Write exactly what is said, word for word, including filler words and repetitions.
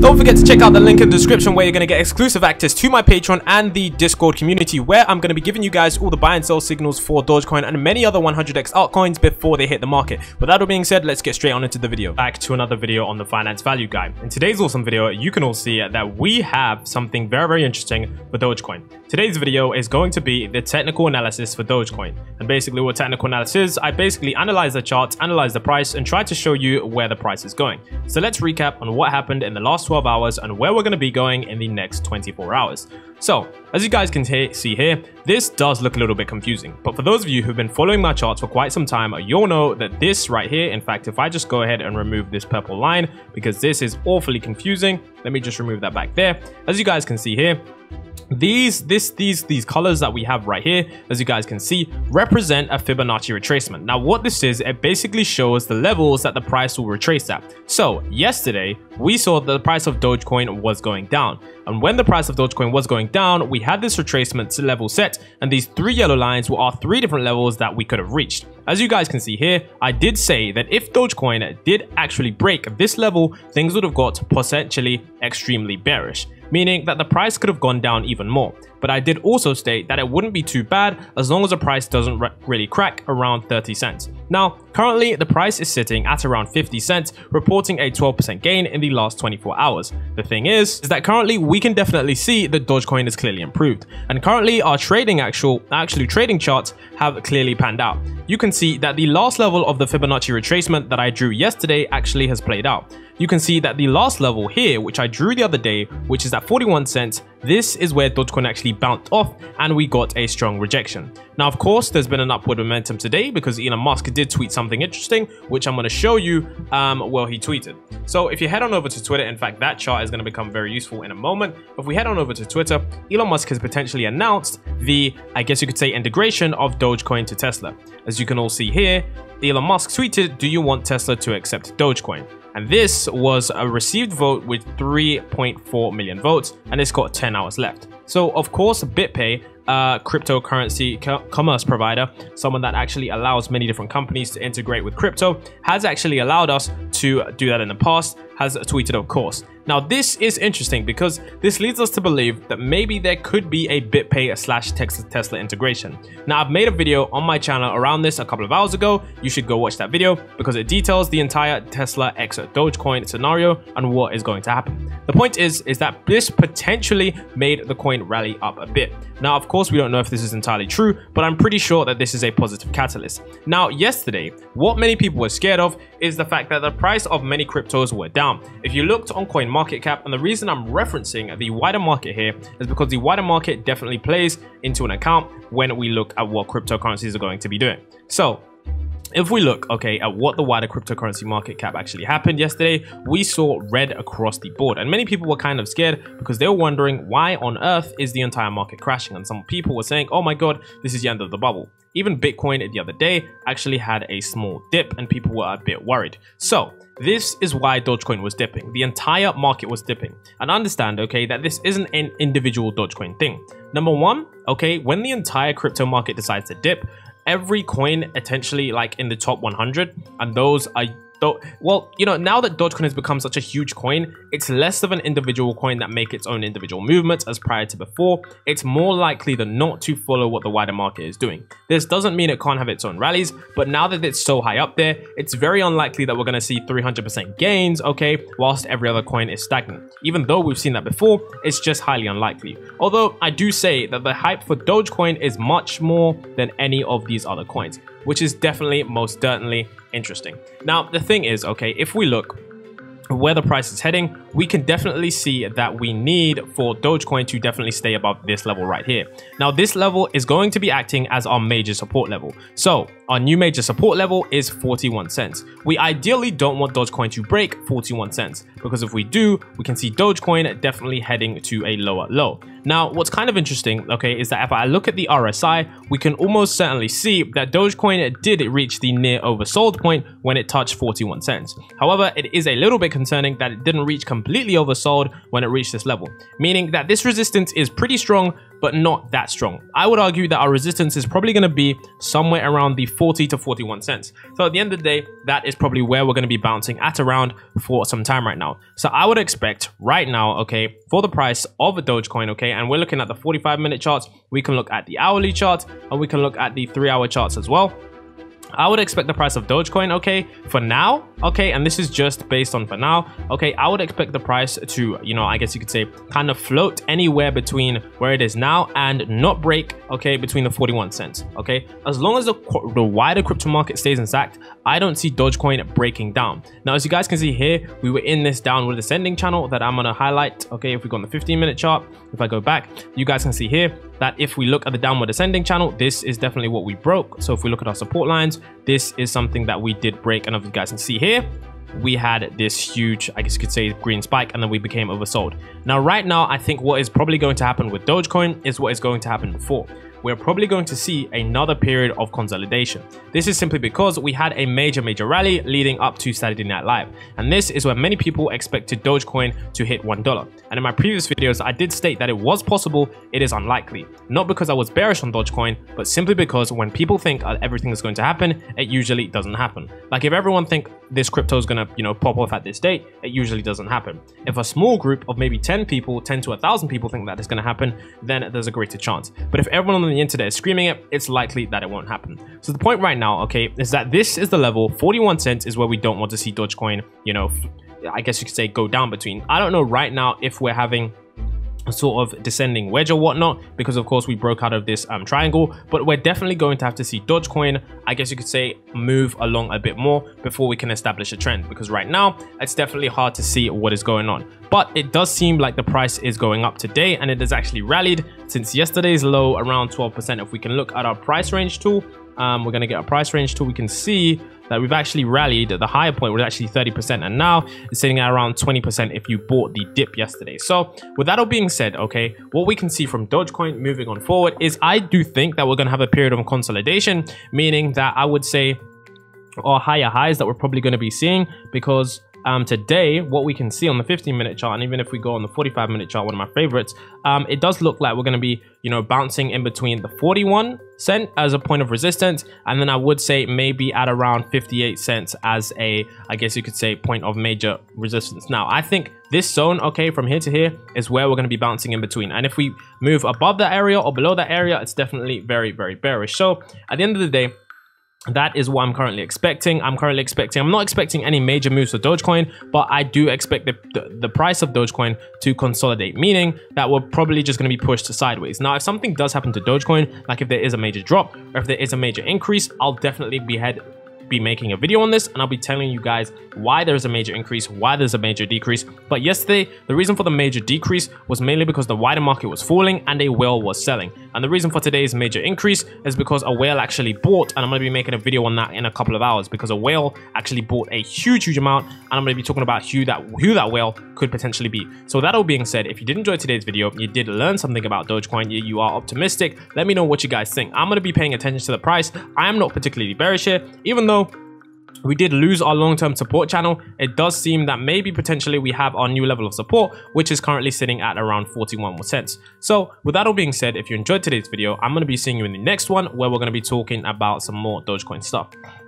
Don't forget to check out the link in the description where you're going to get exclusive access to my Patreon and the Discord community, where I'm going to be giving you guys all the buy and sell signals for Dogecoin and many other one hundred X altcoins before they hit the market. With that all being said, let's get straight on into the video. Back to another video on the Finance Value Guy. In today's awesome video, you can all see that we have something very, very interesting for Dogecoin. Today's video is going to be the technical analysis for Dogecoin. And basically what technical analysis is, I basically analyze the charts, analyze the price, and try to show you where the price is going. So let's recap on what happened in the last twelve hours and where we're going to be going in the next twenty-four hours. So, as you guys can see here, this does look a little bit confusing. But for those of you who've been following my charts for quite some time, you'll know that this right here, in fact, if I just go ahead and remove this purple line, because this is awfully confusing, let me just remove that back there. As you guys can see here, these this these these colors that we have right here, as you guys can see, represent a Fibonacci retracement. Now what this is, it basically shows the levels that the price will retrace at. So yesterday we saw that the price of Dogecoin was going down, and when the price of Dogecoin was going down, we had this retracement level set, and these three yellow lines were our three different levels that we could have reached. As you guys can see here, I did say that if Dogecoin did actually break this level, things would have got potentially extremely bearish, meaning that the price could have gone down even more. But I did also state that it wouldn't be too bad as long as the price doesn't re really crack around thirty cents. Now, currently the price is sitting at around fifty cents, reporting a twelve percent gain in the last twenty-four hours. The thing is, is that currently we can definitely see that Dogecoin is clearly improved. And currently our trading actual, actually trading charts have clearly panned out. You can see that the last level of the Fibonacci retracement that I drew yesterday actually has played out. You can see that the last level here, which I drew the other day, which is at forty-one cents, this is where Dogecoin actually bounced off and we got a strong rejection. Now, of course, there's been an upward momentum today because Elon Musk did tweet something interesting, which I'm going to show you um, well he tweeted. So if you head on over to Twitter, in fact, that chart is going to become very useful in a moment. If we head on over to Twitter, Elon Musk has potentially announced the, I guess you could say, integration of Dogecoin to Tesla. As you can all see here, Elon Musk tweeted, "Do you want Tesla to accept Dogecoin?" And this was a received vote with three point four million votes, and it's got ten hours left. So of course, BitPay, uh, cryptocurrency co commerce provider, someone that actually allows many different companies to integrate with crypto, has actually allowed us to do that in the past, has tweeted, of course. Now this is interesting because this leads us to believe that maybe there could be a BitPay slash Tesla integration. Now I've made a video on my channel around this a couple of hours ago. You should go watch that video because it details the entire Tesla X Dogecoin scenario and what is going to happen. The point is, is that this potentially made the coin rally up a bit. Now, of course, we don't know if this is entirely true, but I'm pretty sure that this is a positive catalyst. Now, yesterday, what many people were scared of is the fact that the price of many cryptos were down. If you looked on CoinMarketCap, and the reason I'm referencing the wider market here is because the wider market definitely plays into an account when we look at what cryptocurrencies are going to be doing. So if we look, okay, at what the wider cryptocurrency market cap actually happened yesterday, we saw red across the board. And many people were kind of scared because they were wondering why on earth is the entire market crashing? And some people were saying, oh my God, this is the end of the bubble. Even Bitcoin the other day actually had a small dip and people were a bit worried. So this is why Dogecoin was dipping. The entire market was dipping. And understand, okay, that this isn't an individual Dogecoin thing. Number one, okay, when the entire crypto market decides to dip, every coin essentially like in the top one hundred, and those are well, you know, now that Dogecoin has become such a huge coin, it's less of an individual coin that make its own individual movements as prior to before. It's more likely than not to follow what the wider market is doing. This doesn't mean it can't have its own rallies, but now that it's so high up there, it's very unlikely that we're going to see three hundred percent gains, okay, whilst every other coin is stagnant. Even though we've seen that before, it's just highly unlikely. Although I do say that the hype for Dogecoin is much more than any of these other coins, which is definitely, most certainly interesting. Now, the thing is, okay, if we look where the price is heading, we can definitely see that we need for Dogecoin to definitely stay above this level right here. Now, this level is going to be acting as our major support level. So our new major support level is forty-one cents. We ideally don't want Dogecoin to break forty-one cents because if we do, we can see Dogecoin definitely heading to a lower low. Now, what's kind of interesting, okay, is that if I look at the R S I, we can almost certainly see that Dogecoin did reach the near oversold point when it touched forty-one cents. However, it is a little bit concerning that it didn't reach completely oversold when it reached this level, meaning that this resistance is pretty strong, but not that strong. I would argue that our resistance is probably going to be somewhere around the forty to forty-one cents. So at the end of the day, that is probably where we're going to be bouncing at around for some time right now. So I would expect right now, okay, for the price of a Dogecoin, okay, and we're looking at the forty-five minute charts, we can look at the hourly chart, and we can look at the three hour charts as well. I would expect the price of Dogecoin, okay, for now, okay, and this is just based on for now, okay, I would expect the price to, you know, I guess you could say kind of float anywhere between where it is now and not break, okay, between the forty-one cents, okay. As long as the, the wider crypto market stays intact, I don't see Dogecoin breaking down. Now, as you guys can see here, we were in this downward ascending channel that I'm going to highlight, okay, if we go on the fifteen minute chart, if I go back, you guys can see here that if we look at the downward ascending channel, this is definitely what we broke. So if we look at our support lines, this is something that we did break, and as you guys can see here, we had this huge, I guess you could say, green spike, and then we became oversold. Now, right now, I think what is probably going to happen with Dogecoin is what is going to happen before. We're probably going to see another period of consolidation. This is simply because we had a major, major rally leading up to Saturday Night Live. And this is where many people expected Dogecoin to hit one dollar. And in my previous videos, I did state that it was possible, it is unlikely. Not because I was bearish on Dogecoin, but simply because when people think everything is going to happen, it usually doesn't happen. Like if everyone think this crypto is gonna, you know, pop off at this date, it usually doesn't happen. If a small group of maybe ten people, ten to a thousand people think that it's gonna happen, then there's a greater chance. But if everyone on the internet is screaming it, it's likely that it won't happen. So the point right now, okay, is that this is the level, forty-one cents is where we don't want to see Dogecoin, you know, I guess you could say go down between. I don't know right now if we're having a sort of descending wedge or whatnot, because of course we broke out of this um, triangle, but we're definitely going to have to see Dogecoin, I guess you could say, move along a bit more before we can establish a trend, because right now it's definitely hard to see what is going on. But it does seem like the price is going up today, and it has actually rallied since yesterday's low around twelve percent. If we can look at our price range tool, um, we're going to get a price range tool, we can see that we've actually rallied. The higher point was actually thirty percent, and now it's sitting at around twenty percent if you bought the dip yesterday. So with that all being said, okay, what we can see from Dogecoin moving on forward is I do think that we're going to have a period of consolidation, meaning that I would say our higher highs that we're probably going to be seeing, because Um, today, what we can see on the fifteen minute chart, and even if we go on the forty-five minute chart, one of my favorites, um, it does look like we're going to be, you know, bouncing in between the forty-one cent as a point of resistance, and then I would say maybe at around fifty-eight cents as a, I guess you could say, point of major resistance. Now, I think this zone, okay, from here to here is where we're going to be bouncing in between. And if we move above that area or below that area, it's definitely very, very bearish. So at the end of the day, that is what I'm currently expecting. I'm currently expecting, I'm not expecting any major moves for Dogecoin, but I do expect the, the, the price of Dogecoin to consolidate, meaning that we're probably just going to be pushed sideways. Now, if something does happen to Dogecoin, like if there is a major drop or if there is a major increase, I'll definitely be head be making a video on this, and I'll be telling you guys why there's a major increase, why there's a major decrease. But yesterday, the reason for the major decrease was mainly because the wider market was falling and a whale was selling. And the reason for today's major increase is because a whale actually bought, and I'm going to be making a video on that in a couple of hours, because a whale actually bought a huge, huge amount, and I'm going to be talking about who that who that whale could potentially be. So that all being said, if you did enjoy today's video, you did learn something about Dogecoin, you, you are optimistic, let me know what you guys think. I'm going to be paying attention to the price. I am not particularly bearish here, even though we did lose our long-term support channel. It does seem that maybe potentially we have our new level of support, which is currently sitting at around forty-one cents. So with that all being said, if you enjoyed today's video, I'm going to be seeing you in the next one, where we're going to be talking about some more Dogecoin stuff.